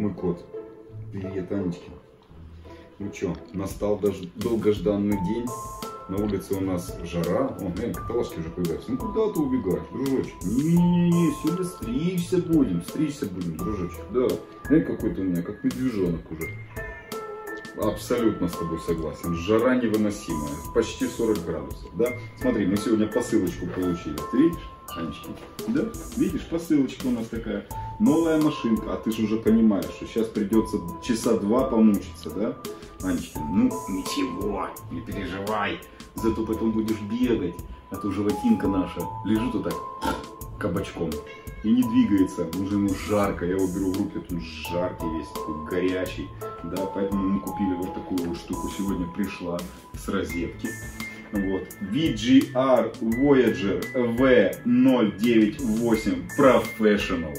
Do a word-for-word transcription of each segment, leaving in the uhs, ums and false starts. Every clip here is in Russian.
мой кот. Привет, Анечка. Ну что, настал даже долгожданный день. На улице у нас жара. О, глянь, каталажки уже появляются. Ну куда ты убегаешь, дружочек? Не-не-не, сегодня стричься будем. Стричься будем, дружочек. Да. Глянь, какой ты у меня, как медвежонок уже. Абсолютно с тобой согласен. Жара невыносимая. Почти сорок градусов. Да? Смотри, мы сегодня посылочку получили. Ты видишь, Анечка? Да? Видишь, посылочка у нас такая. Новая машинка. А ты же уже понимаешь, что сейчас придется часа два помучиться, да? Анечка, ну ничего, не переживай. Зато потом будешь бегать. А то животинка наша лежит вот так кабачком и не двигается. Уже ему жарко. Я его беру в руки, он жаркий весь, такой горячий. Да, поэтому мы купили вот такую вот штуку. Сегодня пришла с розетки. Вот. ви джи ар Voyager ви ноль девять восемь Professional.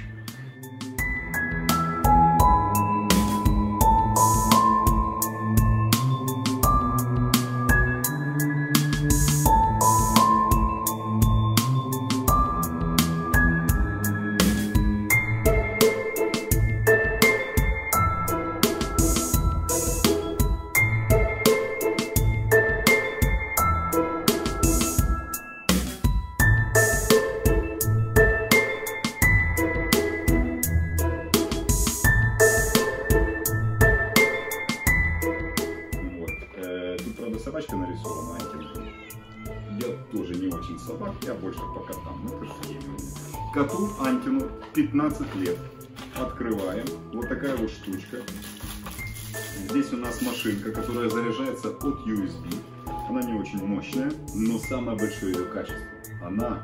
Собачка нарисована, Анькин. Я тоже не очень собак, я больше по котам. Ну, это же коту Анькину пятнадцать лет. Открываем. Вот такая вот штучка. Здесь у нас машинка, которая заряжается от ю эс би. Она не очень мощная, но самое большое ее качество. Она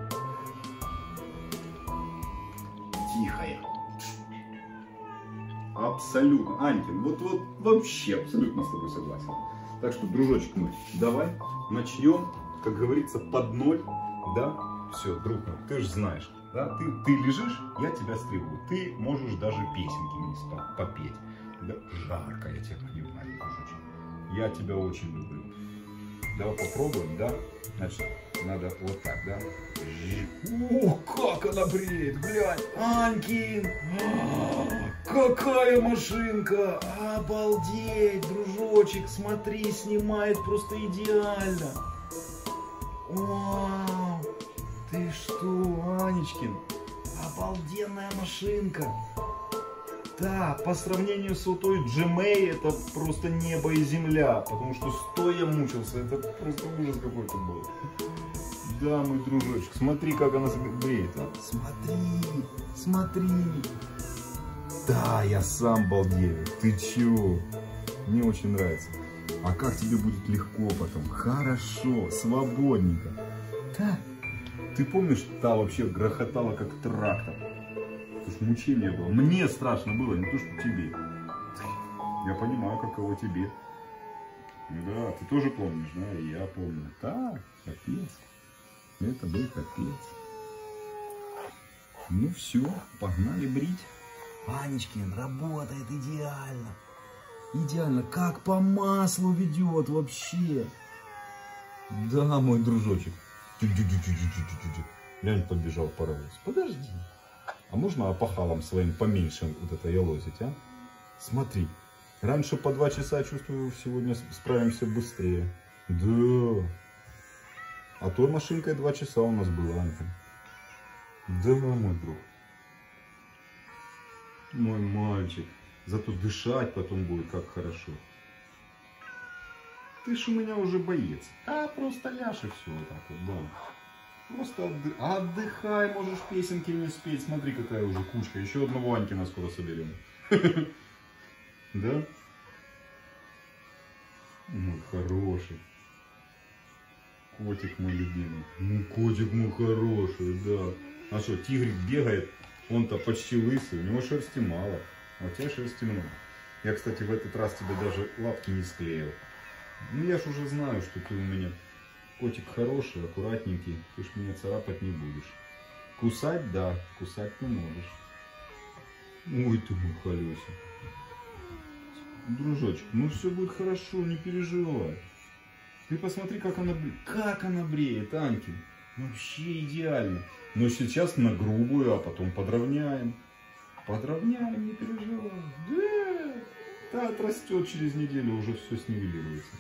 тихая. Абсолютно. Анькин, вот, вот вообще абсолютно с тобой согласен. Так что, дружочек мой, давай начнем, как говорится, под ноль, да? Все, друг мой, ты же знаешь, да? Ты, ты лежишь, я тебя стригу. Ты можешь даже песенки мне попеть. Да? Жарко, я тебя понимаю, дружочек. Я тебя очень люблю. Давай попробуем, да? Значит, надо вот так, да? О, как она бреет, глянь, Анькин! Какая машинка! Обалдеть, дружочек, смотри, снимает просто идеально. Вау! Ты что, Анечкин? Обалденная машинка. Да, по сравнению с той джи эм эй это просто небо и земля. Потому что стоя мучился, это просто ужас какой-то был. Да, мой дружочек, смотри, как она бреет. А? Смотри, смотри. Да, я сам балдею. Ты чего? Мне очень нравится. А как тебе будет легко потом? Хорошо, свободненько. Да. Ты помнишь, та вообще грохотала как трактор? Потому что мучение было. Мне страшно было, не то что тебе. Я понимаю, каково тебе. Да, ты тоже помнишь, да? И я помню. Да, капец. Это был капец. Ну все, погнали брить. Анечкин, работает идеально. Идеально, как по маслу ведет вообще. Да, мой дружочек. Глянь, подбежал паровоз. Подожди. А можно опахалом своим поменьше вот это елозить, а? Смотри. Раньше по два часа, чувствую, сегодня справимся быстрее. Да. А той машинкой два часа у нас была, Анька. Да, мой друг. Мой мальчик. Зато дышать потом будет как хорошо. Ты ж у меня уже боец. А просто ляжь и все вот так вот, да. Просто отды... отдыхай, можешь песенки не спеть. Смотри, какая уже кучка. Еще одного Анькина скоро соберем. Да? Ну, хороший. Котик мой любимый. Ну, котик мой хороший, да. А что, тигрик бегает, он-то почти лысый, у него шерсти мало. А у тебя шерсти много. Я, кстати, в этот раз тебе даже лапки не склеил. Ну, я ж уже знаю, что ты у меня котик хороший, аккуратненький. Ты ж меня царапать не будешь. Кусать, да, кусать ты можешь. Ой, ты мой колесик. Дружочек, ну все будет хорошо, не переживай. Ты посмотри, как она бреет. Как она бреет, Анькин. Вообще идеально. Но сейчас на грубую, а потом подровняем. Подровняем, не переживай. Да, да, отрастет через неделю, уже все снивелируется.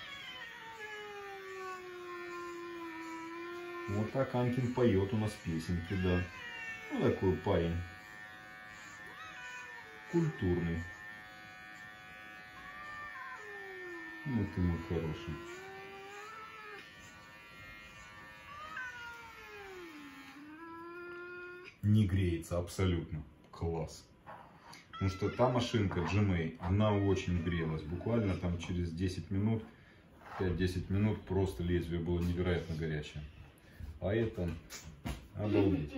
Вот так Анкин поет у нас песенки, да. Ну, такой парень. Культурный. Ну ты мой хороший. Не греется абсолютно. Класс. Потому что та машинка джи эм эй, она очень грелась. Буквально там через десять минут, пять-десять минут просто лезвие было невероятно горячее. А это обалдеть.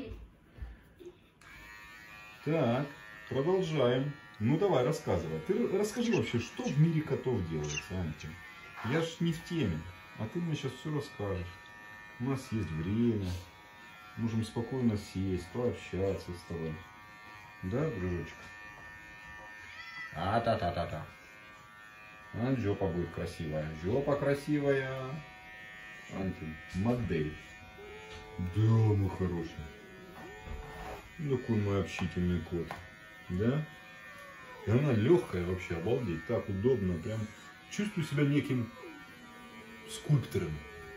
Так, продолжаем. Ну давай, рассказывай. Ты расскажи вообще, что в мире котов делается, Анечка? Я ж не в теме, а ты мне сейчас все расскажешь. У нас есть время, можем спокойно сесть, пообщаться с тобой. Да, дружочек? А-та-та-та-та. А, жопа будет красивая. Жопа красивая. Анти, модель. Да, мой хороший. Такой мой общительный кот. Да? И она легкая вообще, обалдеть. Так удобно. Прям чувствую себя неким скульптором.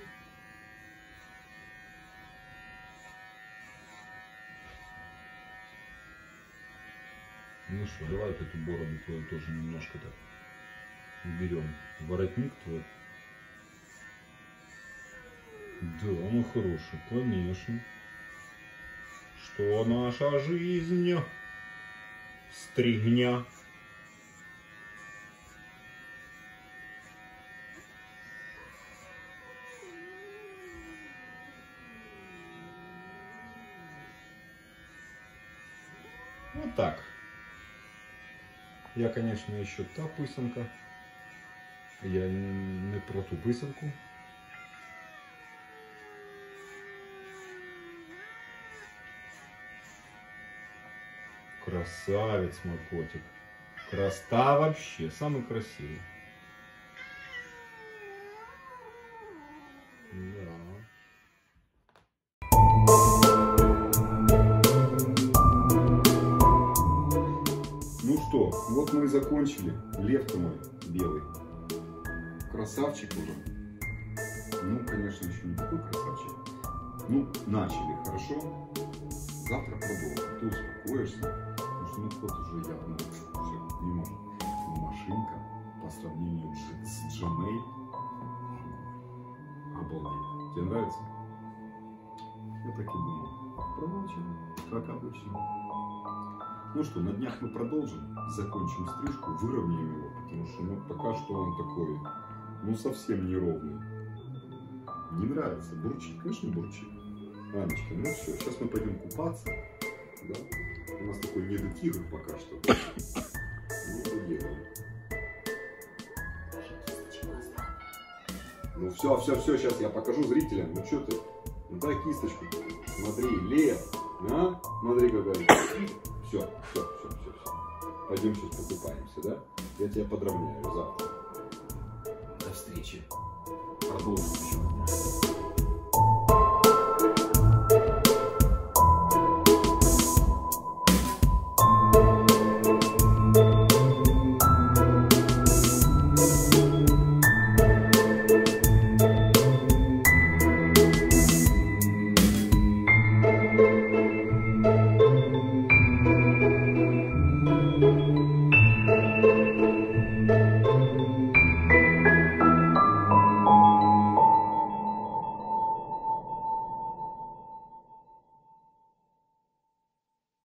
Ну что, давай эту бороду твою тоже немножко так уберем. Воротник твой. Да, ну хороший, конечно. Что наша жизнь стригня. Вот так. Я, конечно, еще та писанка. Я не про ту писанку. Красавец мой котик. Краста вообще, самый красивый. Да. Ну что, вот мы и закончили. Лев-то мой белый. Красавчик уже. Ну, конечно, еще не такой красавчик. Ну, начали, хорошо? Завтра продолжим. Ты успокоишься. Потому что ну кот уже явно все не может. Но машинка по сравнению с джи эм эй. Обалдеть. Тебе нравится? Я так и думал. Продолжим, как обычно. Ну что, на днях мы продолжим. Закончим стрижку, выровняем его. Потому что ну, пока что он такой, ну совсем неровный. Не нравится. Бурчит, конечно, бурчит. Анечка, ну все, сейчас мы пойдем купаться. Да? У нас такой недотигр пока что. Ну, что делаем? Ну все, все, все, сейчас я покажу зрителям. Ну что ты? Ну дай кисточку. Смотри, лев. А? Смотри, какая. Все, все, все, все, все. Пойдем сейчас покупаемся, да? Я тебя подровняю завтра. До встречи. Продолжим еще. Thank you.